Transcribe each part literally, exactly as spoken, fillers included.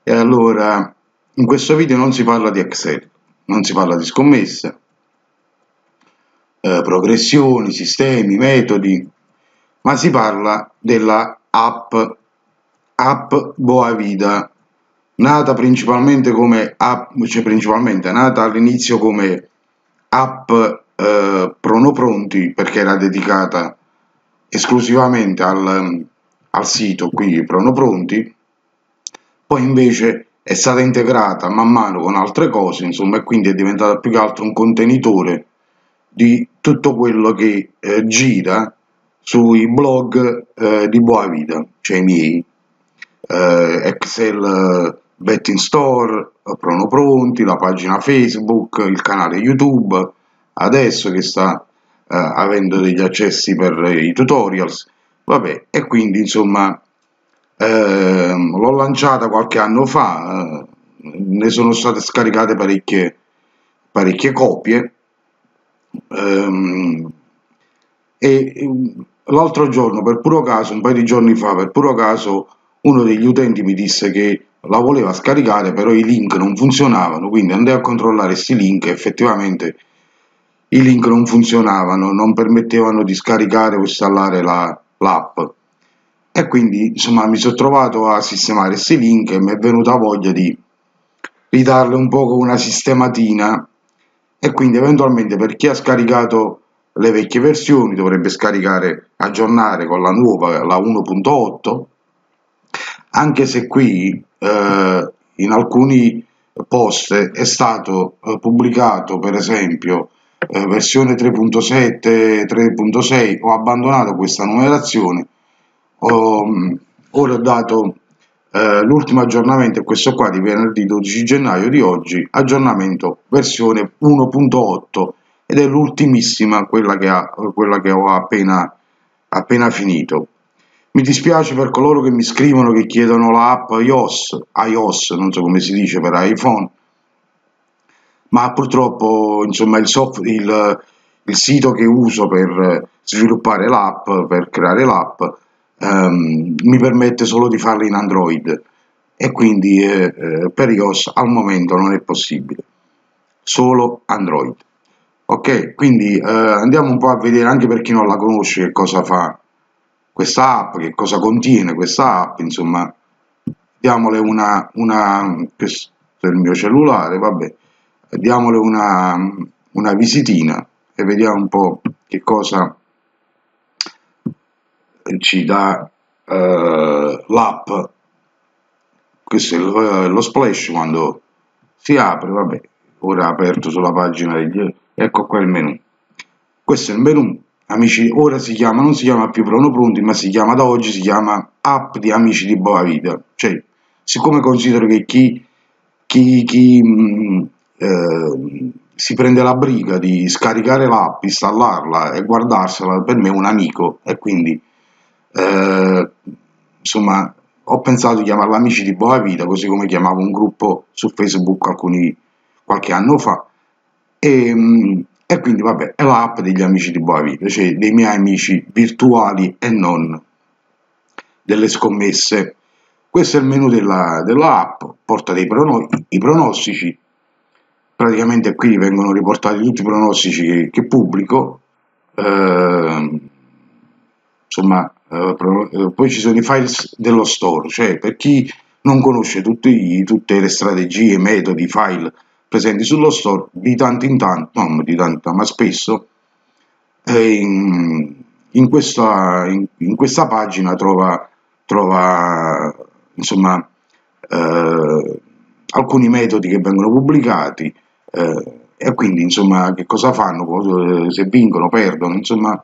E allora, in questo video non si parla di Excel, non si parla di scommesse, eh, progressioni, sistemi, metodi, ma si parla della app, app Boavida, nata principalmente come app, cioè principalmente nata all'inizio come app eh, Pronopronti, perché era dedicata esclusivamente al, al sito qui Pronopronti. Poi invece è stata integrata man mano con altre cose, insomma, e quindi è diventata più che altro un contenitore di tutto quello che eh, gira sui blog eh, di Boavida, cioè i miei, eh, Excel eh, Betting Store, Pronopronti, la pagina Facebook, il canale YouTube, adesso che sta eh, avendo degli accessi per i tutorials, vabbè, e quindi insomma eh, l'ho lanciata qualche anno fa, eh, ne sono state scaricate parecchie, parecchie copie ehm, e l'altro giorno, per puro caso, un paio di giorni fa, per puro caso, uno degli utenti mi disse che la voleva scaricare, però i link non funzionavano, quindi andai a controllare questi link e effettivamente i link non funzionavano, non permettevano di scaricare o installare la, l'app. E quindi insomma mi sono trovato a sistemare questi link e mi è venuta voglia di ridarle un po' una sistematina, e quindi eventualmente per chi ha scaricato le vecchie versioni dovrebbe scaricare, aggiornare con la nuova, la uno punto otto, anche se qui eh, in alcuni post è stato eh, pubblicato per esempio eh, versione tre punto sette, tre punto sei. Ho abbandonato questa numerazione. Ho, ora ho dato eh, l'ultimo aggiornamento è questo qua di venerdì dodici gennaio di oggi, aggiornamento versione uno punto otto, ed è l'ultimissima, quella che, ha, quella che ho appena, appena finito. Mi dispiace per coloro che mi scrivono, che chiedono la app iOS, iOS, non so come si dice per iPhone, ma purtroppo insomma il, soft, il, il sito che uso per sviluppare l'app, per creare l'app, ehm, mi permette solo di farlo in Android, e quindi eh, eh, per iOS al momento non è possibile, solo Android. Ok, quindi eh, andiamo un po' a vedere, anche per chi non la conosce, che cosa fa questa app, che cosa contiene questa app, insomma, diamole una, una questo è il mio cellulare, vabbè, diamole una, una visitina e vediamo un po' che cosa ci dà eh, l'app. Questo è lo, lo splash quando si apre, vabbè, ora aperto sulla pagina degli, ecco qua il menu. Questo è il menu, amici, ora si chiama, non si chiama più Pronopronti, ma si chiama, da oggi si chiama app di Amici di Boavida. Cioè, siccome considero che chi, chi, chi mh, eh, si prende la briga di scaricare l'app, installarla e guardarsela, per me è un amico, e quindi eh, insomma ho pensato di chiamarla Amici di Boavida, così come chiamavo un gruppo su Facebook alcuni, qualche anno fa, e, e quindi vabbè, è l'app degli Amici di Boavida, cioè dei miei amici virtuali e non, delle scommesse. Questo è il menu della, della app, porta dei prono, i pronostici, praticamente qui vengono riportati tutti i pronostici che, che pubblico, eh, insomma, eh, pro, eh, poi ci sono i files dello store, cioè per chi non conosce tutti, tutte le strategie, i metodi, i file presenti sullo store, di tanto in tanto, non di tanto, ma spesso, eh, in, in, questa, in, in questa pagina trova, trova insomma, eh, alcuni metodi che vengono pubblicati, eh, e quindi insomma che cosa fanno, se vincono, perdono, insomma.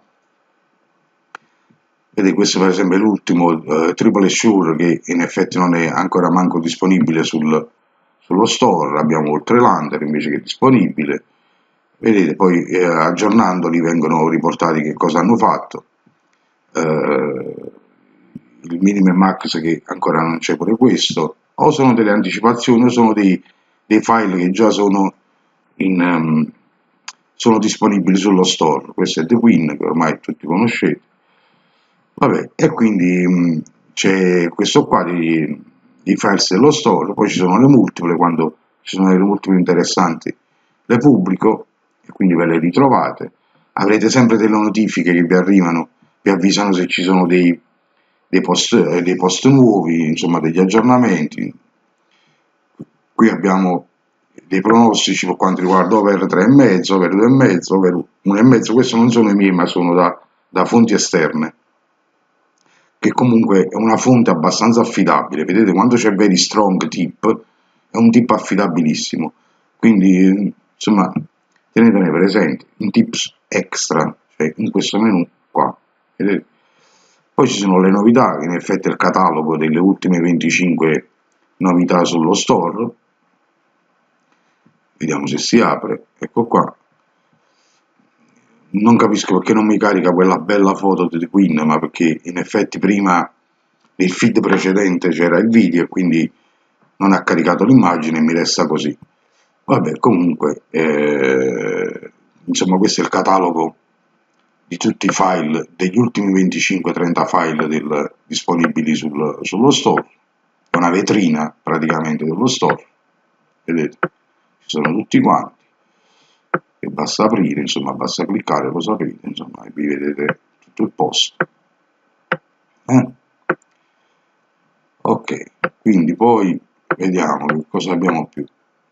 Vedete, questo per esempio è l'ultimo, eh, Triple Assure, che in effetti non è ancora manco disponibile sul, sullo store, abbiamo oltre l'Under invece che è disponibile. Vedete, poi eh, aggiornandoli vengono riportati che cosa hanno fatto, eh, il minimo e max che ancora non c'è pure questo, o sono delle anticipazioni o sono dei, dei file che già sono, in, um, sono disponibili sullo store. Questo è The Queen, che ormai tutti conoscete. Vabbè, e quindi c'è questo qua di i files dello store, poi ci sono le multiple, quando ci sono delle multiple interessanti le pubblico e quindi ve le ritrovate. Avrete sempre delle notifiche che vi arrivano, vi avvisano se ci sono dei, dei, post, eh, dei post nuovi, insomma degli aggiornamenti. Qui abbiamo dei pronostici per quanto riguarda over tre virgola cinque, over due virgola cinque, over uno virgola cinque, questi non sono i miei ma sono da, da fonti esterne, che comunque è una fonte abbastanza affidabile. Vedete, quando c'è very strong tip è un tip affidabilissimo, quindi insomma tenetene presente in tips extra, cioè in questo menu qua, vedete? Poi ci sono le novità, che in effetti è il catalogo delle ultime venticinque novità sullo store. Vediamo se si apre, ecco qua. Non capisco perché non mi carica quella bella foto di The Queen, ma perché in effetti prima nel feed precedente c'era il video e quindi non ha caricato l'immagine e mi resta così. Vabbè, comunque, eh, insomma questo è il catalogo di tutti i file, degli ultimi venticinque trenta file del, disponibili sul, sullo store. È una vetrina praticamente dello store, vedete, ci sono tutti quanti. E basta aprire, insomma, basta cliccare, lo sapete, insomma, e vi vedete tutto il post. Eh? Ok, quindi poi vediamo che cosa abbiamo più.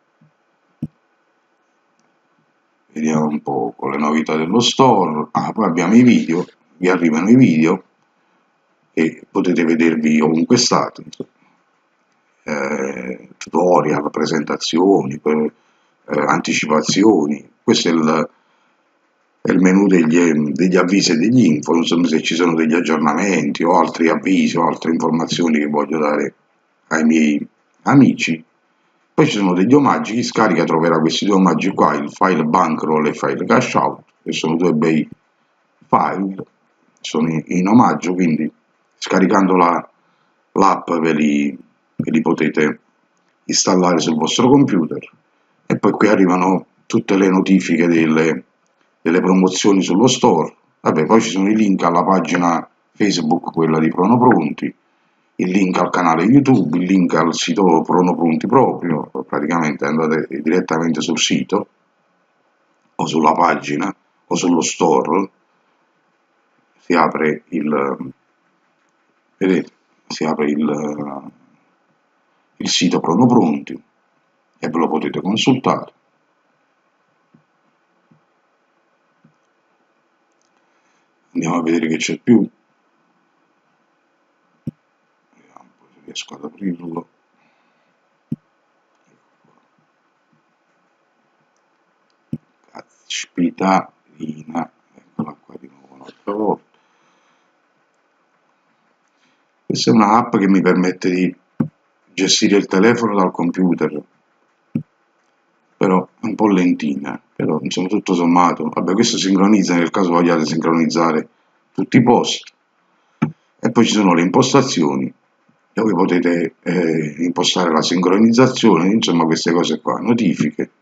Vediamo un po' con le novità dello store. Ah, poi abbiamo i video, vi arrivano i video e potete vedervi ovunque state, eh, tutorial, presentazioni, per, eh, anticipazioni. Questo è il, è il menu degli, degli avvisi e degli info, insomma, se ci sono degli aggiornamenti o altri avvisi o altre informazioni che voglio dare ai miei amici. Poi ci sono degli omaggi, chi scarica troverà questi due omaggi qua, il file bankroll e il file cash out, che sono due bei file, sono in omaggio, quindi scaricando l'app la, ve, li, ve li potete installare sul vostro computer. E poi qui arrivano tutte le notifiche delle, delle promozioni sullo store. Vabbè, poi ci sono i link alla pagina Facebook, quella di Prono Pronti, il link al canale YouTube, il link al sito Prono Pronti proprio, praticamente andate direttamente sul sito o sulla pagina o sullo store, si apre il, vedete, si apre il, il sito Prono Pronti e ve lo potete consultare. Andiamo a vedere che c'è più. Vediamo se riesco ad aprirlo. Caspitarina, eccola qua di nuovo un'altra volta. Questa è una app che mi permette di gestire il telefono dal computer, però è un po' lentina, però insomma tutto sommato, vabbè, questo sincronizza nel caso vogliate sincronizzare tutti i post. E poi ci sono le impostazioni, dove potete eh, impostare la sincronizzazione, insomma queste cose qua, notifiche,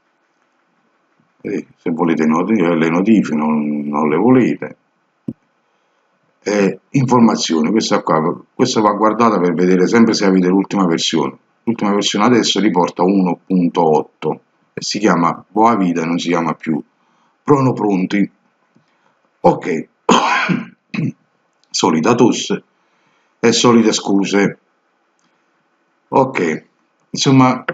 eh, se volete not le notifiche, non, non le volete, eh, informazioni, questa qua, questa va guardata per vedere sempre se avete l'ultima versione. L'ultima versione adesso riporta uno punto otto e si chiama Boavida, non si chiama più Prono Pronti. Ok, solita tosse e solite scuse. Ok, insomma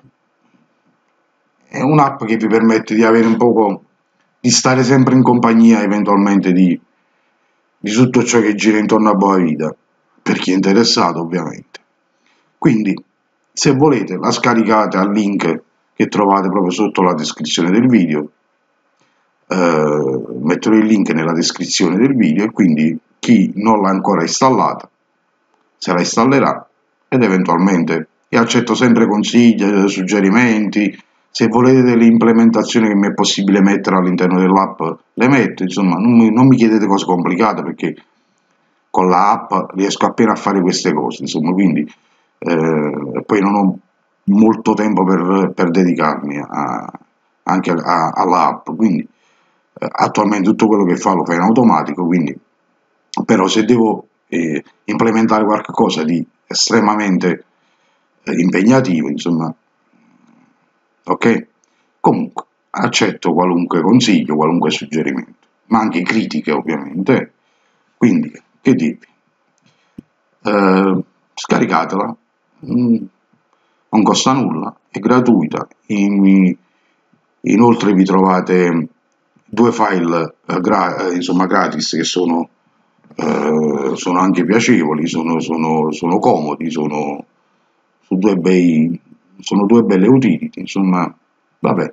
è un'app che vi permette di avere un poco, di stare sempre in compagnia eventualmente di, di tutto ciò che gira intorno a Boavida, per chi è interessato ovviamente. Quindi se volete la scaricate al link che trovate proprio sotto la descrizione del video, eh, metterò il link nella descrizione del video e quindi chi non l'ha ancora installata se la installerà ed eventualmente, e accetto sempre consigli, suggerimenti, se volete delle implementazioni che mi è possibile mettere all'interno dell'app le metto, insomma non mi, non mi chiedete cose complicate perché con l'app riesco appena a fare queste cose, insomma, quindi eh, poi non ho molto tempo per, per dedicarmi a, anche all'app, quindi eh, attualmente tutto quello che fa lo fa in automatico, quindi però se devo eh, implementare qualcosa di estremamente eh, impegnativo, insomma, ok? Comunque, accetto qualunque consiglio, qualunque suggerimento, ma anche critiche ovviamente, quindi, che dirvi? Eh, scaricatela, mm, non costa nulla, è gratuita, in- inoltre vi trovate due file eh, gra- eh, insomma, gratis che sono, eh, sono anche piacevoli, sono, sono- sono comodi, sono, su due bei, sono due belle utility, insomma, vabbè.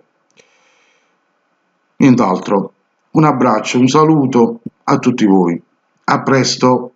Nient'altro, un abbraccio, un saluto a tutti voi, a presto!